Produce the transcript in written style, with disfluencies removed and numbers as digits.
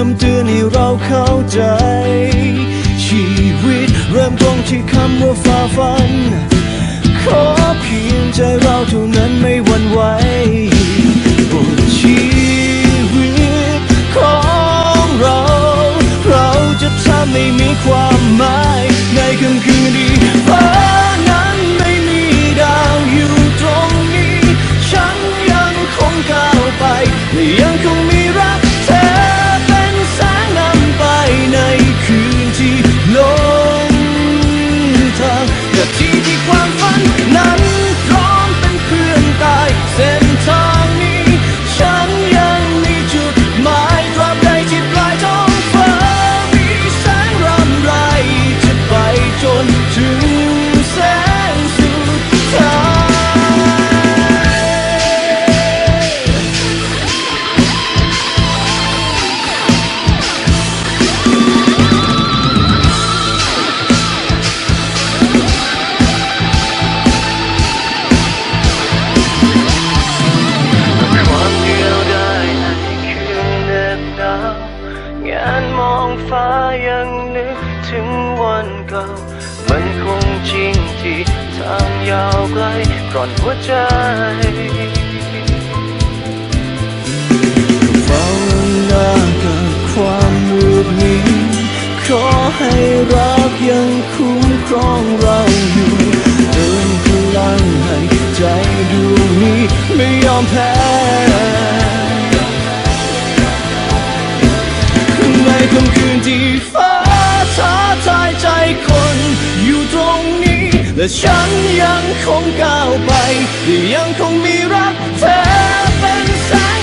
ำเตือนให้เราเข้าใจชีวิตเริ่มต้นที่คำว่าฝ่าฟันขอเพียงใจเราเท่านั้นไม่หวั่นไหวบนชีวิตของเราจะทำให้มีความหมายในค่ำคืนที่ฟ้านั้นไม่มีดาวอยู่ตรงนี้ฉันยังคงก้าวไปและยังคงมีรักเธอเป็นแสงนำไปในคืนที่ลงทางกับที่ความฝันนั้นพร้อมเป็นเพื่อนกายเส้นทางนี้ฉันยังมีจุดหมายตราบใดที่ปลายท้องฟ้ามีแสงรำไรจะไปจนถึงแสงสุดท้ายฟ้ายังนึกถึงวันเก่ามันคงจริงที่ทางยาวไกลกร่อนหัวใจเฝ้าหน้ากับความมืดมิดขอให้รักยังคุ้มครองเราอยู่เติมพลังให้ใจดวงนี้ไม่ยอมแพ้ในค่ำคืนที่ฟ้าท้าทายใจคนอยู่ตรงนี้และฉันยังคงก้าวไปและยังคงมีรักเธอเป็นแสง